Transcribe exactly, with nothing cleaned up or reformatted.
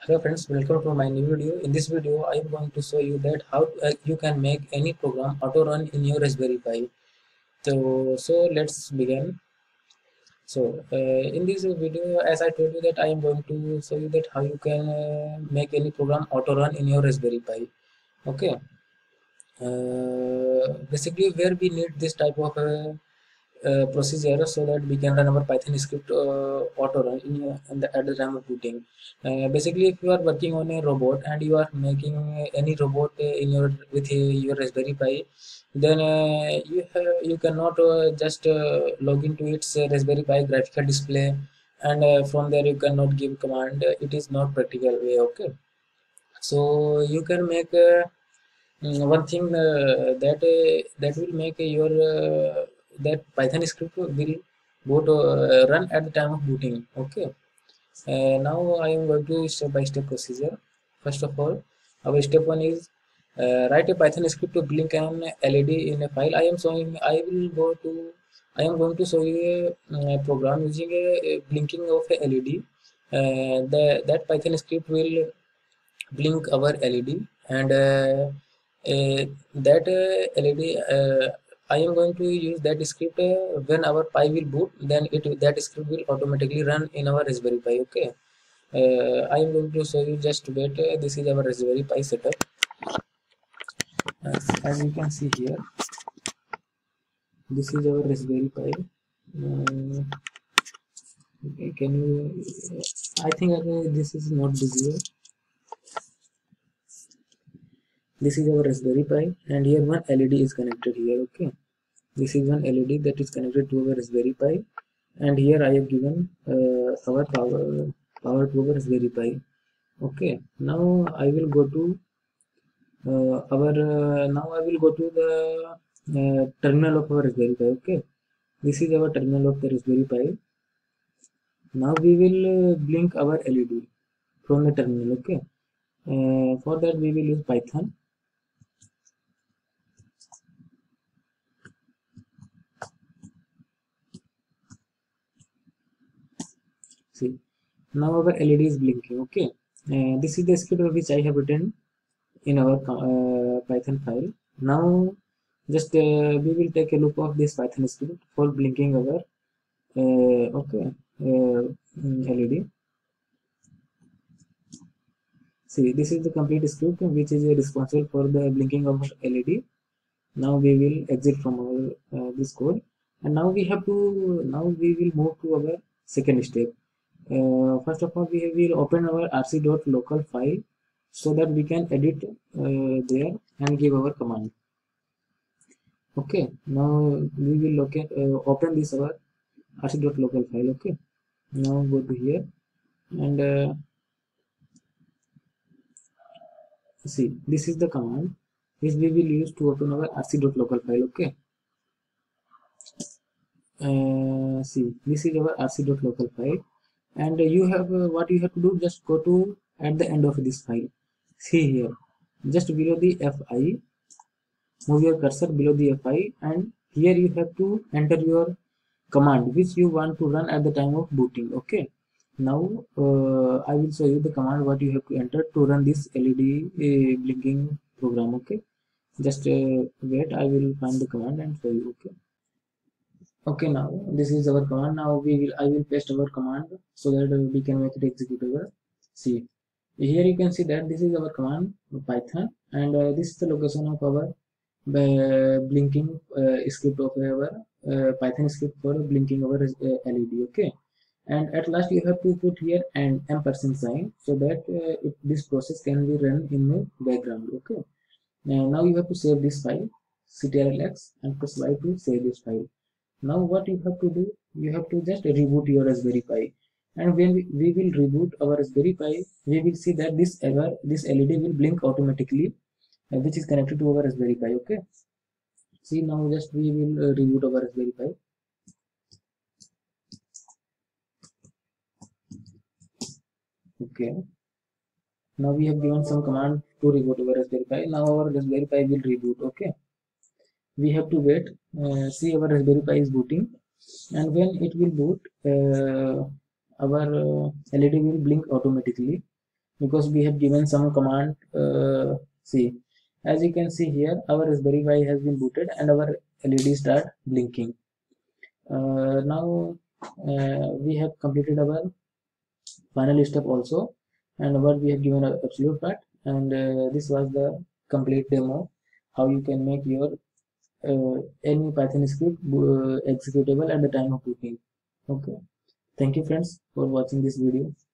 Hello friends, welcome to my new video. In this video, I am going to show you that how uh, you can make any program auto run in your Raspberry Pi. So, so let's begin. So uh, in this video, as I told you that I am going to show you that how you can uh, make any program auto run in your Raspberry Pi. Okay. Uh, basically, where we need this type of uh, uh, procedure so that we can run our Python script uh, auto run in, uh, in the, at the time of booting. Uh, basically, if you are working on a robot and you are making any robot uh, in your with uh, your Raspberry Pi, then uh, you have, you cannot uh, just uh, log into its uh, Raspberry Pi graphical display and uh, from there you cannot give command. It is not practical way. Okay, so you can make. Uh, Mm, one thing uh, that uh, that will make your uh, that Python script will boot uh, run at the time of booting. Okay. Uh, now I am going to step by step procedure. First of all, our step one is uh, write a Python script to blink an L E D in a file. I am showing. I will go to. I am going to show you a, uh, program using a, a blinking of a L E D. Uh, the that Python script will blink our L E D and uh, uh, that uh, L E D uh, I am going to use that script uh, when our Pi will boot, then it that script will automatically run in our Raspberry Pi. Okay, uh, I am going to show you, just wait. Uh, this is our Raspberry Pi setup. As, as you can see here, this is our Raspberry Pi. Uh, okay, can you? I think uh, this is not visible. This is our Raspberry Pi, and here one L E D is connected here. Okay, this is one L E D that is connected to our Raspberry Pi, and here I have given uh, our power power to our Raspberry Pi. Okay, now I will go to uh, our uh, now I will go to the uh, terminal of our Raspberry Pi. Okay, this is our terminal of the Raspberry Pi. Now we will uh, blink our L E D from the terminal. Okay, uh, for that we will use Python. See, now our L E D is blinking. Okay, uh, this is the script which I have written in our uh, Python file. Now just uh, we will take a look of this Python script for blinking our uh, okay uh, L E D. See, this is the complete script which is responsible for the blinking of L E D. Now we will exit from our uh, this code, and now we have to now we will move to our second step. Uh, first of all, we will open our rc.local file so that we can edit uh, there and give our command. Okay, now we will locate uh, open this our rc.local file. Okay, now go to here and uh, see, this is the command which we will use to open our rc.local file. Okay, uh, see, this is our rc.local file, and you have uh, what you have to do, just go to at the end of this file. See here, just below the fi, move your cursor below the fi, and here you have to enter your command which you want to run at the time of booting. Okay, now uh, I will show you the command what you have to enter to run this L E D uh, blinking program. Okay, just uh, wait, I will find the command and show you. Okay, okay, now this is our command. Now we will I will paste our command so that uh, we can make it executable. See, here you can see that this is our command Python, and uh, this is the location of our uh, blinking uh, script of our uh, Python script for blinking our uh, L E D. Okay, and at last you have to put here an ampersand sign so that uh, it, this process can be run in the background. Okay, now, now you have to save this file, ctrl-x, and press Y to save this file. Now what you have to do, you have to just reboot your Raspberry Pi, and when we, we will reboot our Raspberry Pi, we will see that this ever this L E D will blink automatically, uh, which is connected to our Raspberry Pi. Okay, see, now just we will uh, reboot our Raspberry Pi. Okay, now we have given some command to reboot our Raspberry Pi. Now our Raspberry Pi will reboot. Okay, we have to wait. Uh, see, our Raspberry Pi is booting, and when it will boot, uh, our uh, L E D will blink automatically. because we have given some command. Uh, see, as you can see here, our Raspberry Pi has been booted and our L E D start blinking. Uh, now uh, we have completed our final step also, and what we have given a absolute part, and uh, this was the complete demo how you can make your uh, any Python script uh, executable at the time of booting. Okay, thank you friends for watching this video.